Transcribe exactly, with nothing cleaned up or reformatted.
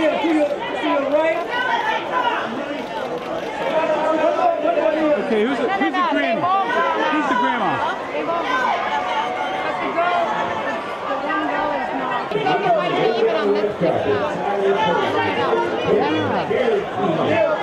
here, to your, to your right. Okay, who's the, who's the grandma? Who's the grandma? They both gone. But the girl, the one girl is not. I think it might be even on Netflix now. Look it up.